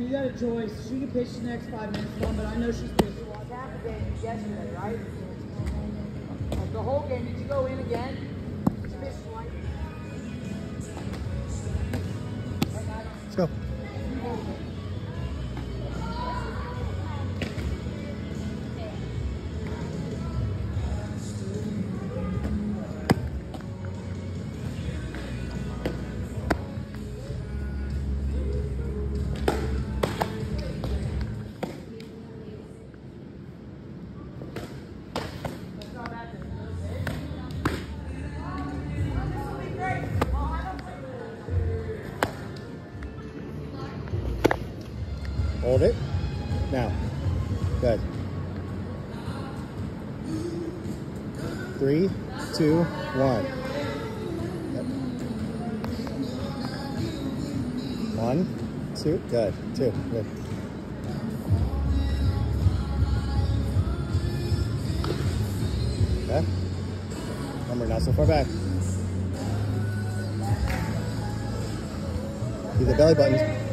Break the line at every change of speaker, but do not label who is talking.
you got a choice. She can pitch the next 5 minutes, Mom, but I know she's pitched.
Well, it's half a game yesterday, right? The whole game, did you go in again? Did you pitch twice?
Let's go. Hold it. Now. Good. 3, 2, 1. Yep. 1, 2. Good. 2. Good. Okay. Remember, not so far back. Do the belly buttons.